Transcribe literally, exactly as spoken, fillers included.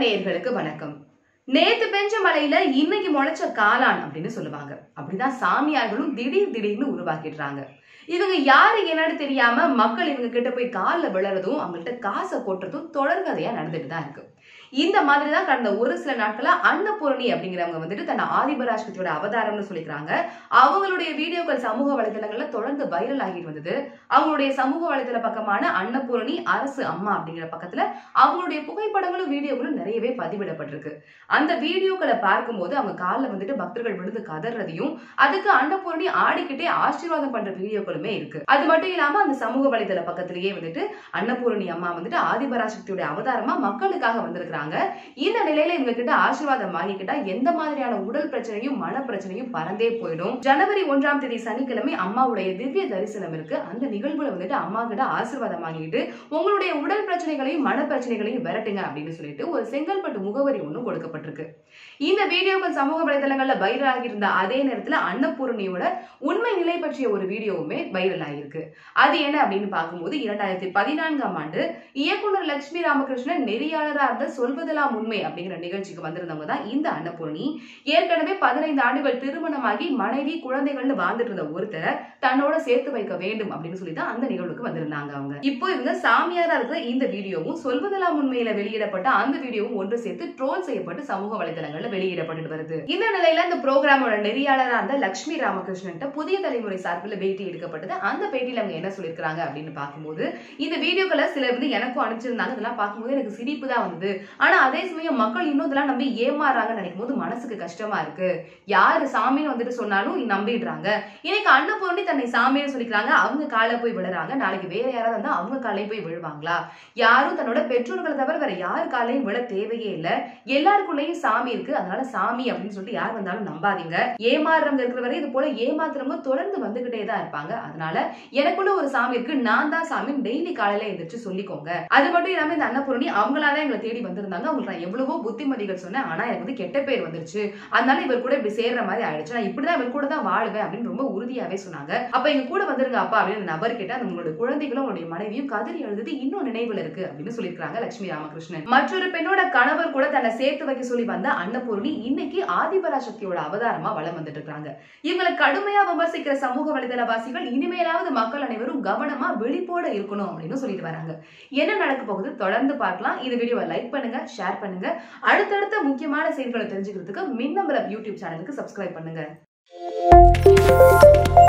நேயர்களுக்கு வணக்கம். நேத்து பெஞ்ச மழையில இன்னைக்கு முளைச்ச காளான் அப்படின்னு சொல்லுவாங்க. அப்படிதான் சாமியார்களும் திடீர் திடீர்னு உருவாக்கிடுறாங்க. இவங்க யாரு என்னன்னு தெரியாம மக்கள் இவங்க கிட்ட போய் கால்ல விழறதும் அவங்கள்ட்ட காசை கொட்டுறதும் தொடர்கதையா நடந்துட்டு தான் இருக்கு. இந்த மாதிரிதான் கடந்த ஒரு சில நாட்களா அன்னபூரணி அப்படிங்கிறவங்க வந்துட்டு தன்னை ஆதிபராசக்தியோட அவதாரம்னு சொல்லிக்கிறாங்க. அவங்களுடைய வீடியோக்கள் சமூக வலைதளங்கள்ல தொடர்ந்து வைரல் ஆகிட்டு வந்தது. அவங்களுடைய சமூக வலைதள பக்கமான அன்னபூரணி அரசு அம்மா அப்படிங்கிற பக்கத்துல அவங்களுடைய புகைப்படங்களும் வீடியோக்களும் நிறையவே பதிவிடப்பட்டிருக்கு. அந்த வீடியோக்களை பார்க்கும்போது அவங்க காலில் வந்துட்டு பக்தர்கள் விழுந்து கதறதையும் அதுக்கு அன்னபூரணி ஆடிக்கிட்டே ஆசீர்வாதம் பண்ற வீடியோக்களுமே இருக்கு. அது மட்டும் இல்லாம அந்த சமூக வலைதள பக்கத்திலேயே வந்துட்டு அன்னபூரணி அம்மா வந்துட்டு ஆதிபராசக்தியோட அவதாரமா மக்களுக்காக வந்திருக்கிறாங்க. இந்த நிலையில இவங்க கிட்ட ஆசீர்வாதம் வாங்கிக்கிட்டா எந்த மாதிரியான உடல் பிரச்சனையும் மன பிரச்சனையும் பறந்தே போயிடும். ஜனவரி ஒன்றாம் தேதி சனிக்கிழமை அம்மாவுடைய திவ்ய தரிசனம் இருக்கு. அந்த நிகழ்வுல வந்துட்டு அம்மா கிட்ட ஆசீர்வாதம் வாங்கிட்டு உங்களுடைய உடல் பிரச்சனைகளையும் மன பிரச்சனைகளையும் விரட்டுங்க அப்படின்னு சொல்லிட்டு ஒரு செங்கல்பட்டு முகவரி ஒண்ணு கொடுக்கப்பட்டிருக்கு. இந்த வீடியோக்கள் சமூக வலைதளங்கள்ல வைரல் ஆகியிருந்த அதே நேரத்துல அன்னபூரணியோட உண்மை நிலை பற்றிய ஒரு வீடியோவுமே வைரல் ஆகியிருக்கு. அது என்ன அப்படின்னு பார்க்கும்போது இரண்டாயிரத்தி பதினான்காம் ஆண்டு இயக்குனர் லட்சுமி ராமகிருஷ்ணன் நெறியாளரா இருந்த சொல்வதெல்லாம் உண்மை அப்படிங்கிற நிகழ்ச்சிக்கு வந்திருந்தவங்க தான் இந்த அன்னபூரணி. ஏற்கனவே பதினைந்து ஆண்டுகள் திருமணமாகி மனைவி குழந்தைகள்னு வாழ்ந்துட்டு இருந்த ஒருத்தரை தன்னோட சேர்த்து வைக்க வேண்டும் அப்படின்னு சொல்லி தான் அந்த நிகழ்வுக்கு வந்திருந்தாங்க. அவங்க இப்போ இவங்க சாமியாரா இருக்கிற இந்த வீடியோவும் சொல்வதெல்லாம் உண்மையில வெளியிடப்பட்ட அந்த வீடியோவும் ஒன்று சேர்த்து ட்ரோல் செய்யப்பட்டு சமூக வலைதளங்கள்ல வெளியிடப்பட்டு வருது. இந்த நிலையில இந்த ப்ரோக்ராமோட நெறியாளரா இருந்த லட்சுமி ராமகிருஷ்ணன் புதிய தலைமுறை சார்பில் பேட்டி எடுக்கப்பட்டது. அந்த பேட்டியில அவங்க என்ன சொல்லியிருக்காங்க அப்படின்னு பார்க்கும்போது இந்த வீடியோக்களை சிலர் வந்து எனக்கும் அனுப்பிச்சிருந்தாங்க. இதெல்லாம் பார்க்கும்போது எனக்கு சிரிப்பு தான் வந்தது. ஆனா அதே சமயம் மக்கள் இன்னும் இதெல்லாம் நம்பி ஏமாறாங்கன்னு நினைக்கும் போது மனசுக்கு கஷ்டமா இருக்கு. யாரு சாமின்னு வந்துட்டு சொன்னாலும் நம்பிடுறாங்க. இன்னைக்கு அன்னபூரணி தன்னை சாமின்னு சொல்லிக்கிறாங்க. அவங்க காலை போய் விழுறாங்க. நாளைக்கு வேற யாராவது இருந்தா அவங்க காலையும் போய் விழுவாங்களா? யாரும் தன்னோட பெற்றோர்களை தவிர வேற யாரு காலையும் விழ தேவையே இல்லை. எல்லாருக்குள்ளேயும் சாமி இருக்கு. அதனால சாமி அப்படின்னு சொல்லிட்டு யார் வந்தாலும் நம்பாதீங்க. ஏமாறுறவங்க இருக்கிற வரை இது போல ஏமாத்துறவங்க தொடர்ந்து வந்துகிட்டே தான் இருப்பாங்க. அதனால எனக்குள்ள ஒரு சாமி இருக்கு, நான் தான் சாமி, டெய்லி காலையில எந்திரிச்சு சொல்லிக்கோங்க. அது மட்டும் இல்லாம இந்த அன்னபூரணி அவங்களாதான் எங்களை தேடி வந்திருந்தாங்க. அவங்களுக்கு நான் எவ்வளவோ புத்திமதிகள் சொன்னேன். ஆனா எனக்கு வந்து கெட்ட பேர் வந்துருச்சு. அதனால இவர் கூட இப்படி சேர்ற மாதிரி ஆயிடுச்சு. நான் இப்படிதான் இவர் கூட தான் வாழுவேன் அப்படின்னு ரொம்ப உறுதியாவே சொன்னாங்க. அப்ப எங்க கூட வந்துருங்க அப்பா அப்படின்னு நபர் கேட்டா உங்களுடைய குழந்தைகளும் உங்களுடைய மனைவியும் கதறி எழுதுது இன்னும் நினைவுல இருக்கு அப்படின்னு சொல்லியிருக்காங்க லட்சுமி ராமகிருஷ்ணன். மற்றொரு பெண்ணோட கணவர் கூட தன்னை சேர்த்து வைக்க சொல்லி வந்த அன்னபூரணி இன்னைக்கு ஆதிபராசக்தியோட அவதாரமா வலம் வந்துட்டு இருக்காங்க. இவங்களை கடுமையா விமர்சிக்கிற சமூக வலைதளவாசிகள் இனிமேலாவது மக்கள் அனைவரும் கவனமா விழிப்போட இருக்கணும் அப்படின்னு சொல்லிட்டு வராங்க. என்ன நடக்க போகுது தொடர்ந்து பார்க்கலாம். இந்த வீடியோவை லைக் பண்ணுங்க, ஷேர் பண்ணுங்க. அடுத்தடுத்த முக்கியமான செய்திகளை தெரிஞ்சுக்கிறதுக்கு மின்னம்பலம் யூடியூப் சேனலுக்கு சப்ஸ்கிரைப் பண்ணுங்க.